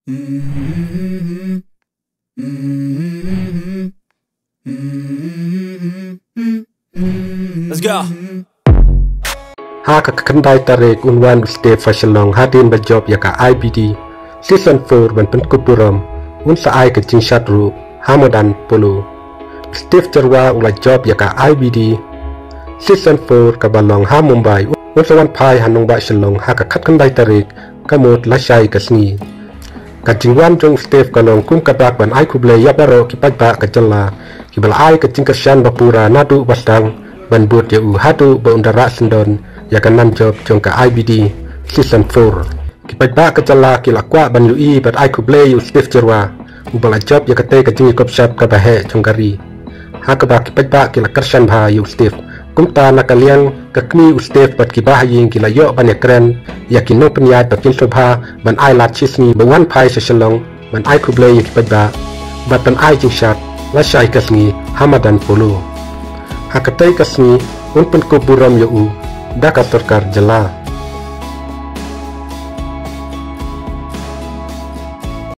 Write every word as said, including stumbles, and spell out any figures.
Let's go. Haka kendai tarik unwan state fashion hadin berjob yaka I B D season four ban penkupuram un saai ke cingshat ru hamadan polo Steve Jarwa ula job yaka I B D season four ka balong ha Mumbai un sawan pai hanung ba shalong haka khat kendai tarik kamut lashai kasni ka jingwan jong Steve kalong kum kadak ban ai kuble yabaro ki pagba ka jalla ki bal ai ka cingkasyan bapura nadu basdang ban buat ya u hadu ba undara sendon ya kan nam job jong ka I B D season four ki pagba ka jalla ki lakwa ban ui bat ai kuble yu Steve Jarwa u bal job ya ka te ka jingi kop shap ka bahe jong gari ha ka ba ki pagba ki lakarsan bha yu Steve kumta na kalian ka kni u Steve bat ki bah yin ki la yo ban ya kren ya ki no penyai bat kin sobha ban ai lat chisni bangan pai se shalong ban ai kuble yu ki pagba bat ban ai jing shat la shai kasni hamadan polo ha ka te kasni un pen ko buram yo u daka sarkar jala